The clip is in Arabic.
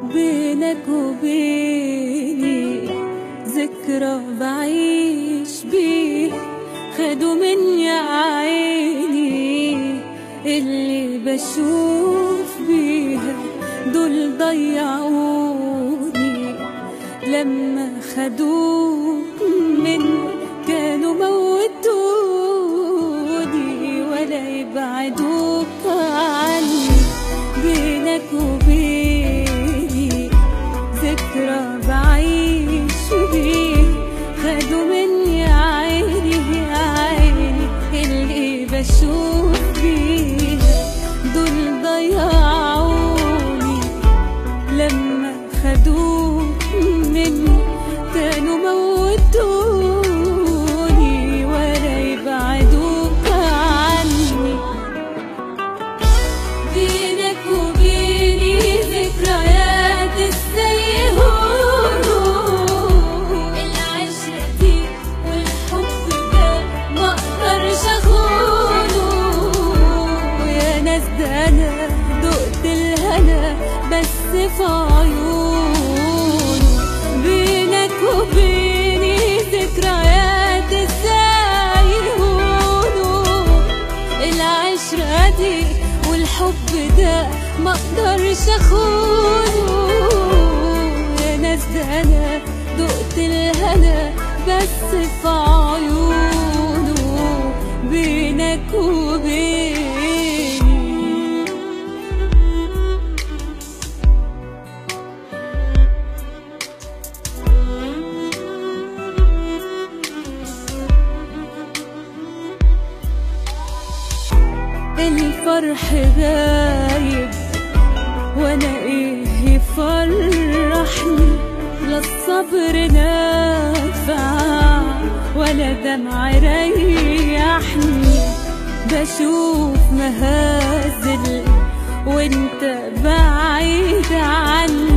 بينك وبيني ذكرى بعيش بيه، خدوا مني عيني اللي بشوف بيها، دول ضيعوني لما خدوك مني، كانوا موتوني ولا يبعدوك عني. بينك وبيني ذكرى بعيش بيه، خدوا مني عيني اللي بشوف بيها، دول ضيعوني لما خدوك مني، كانوا موتوني ولا يبعدوك عني. بينك وبيني ذكريات ازاي يهونوا، العشرة دي والحب ده مقدرش اخونه، ويا ناس ده انا دقت الهنا بس في عيونه. بينك وبيني ذكريات ازاي يهونوا، العشرة دي والحب ده مقدرش اخونه، يا ناس ده انا دقت الهنا بس في عيونه. بينك وبيني الفرح غايب وانا ايه يفرحني، لا الصبر نافع ولا دمع ريحني، بشوف مهازل وانت بعيد عني.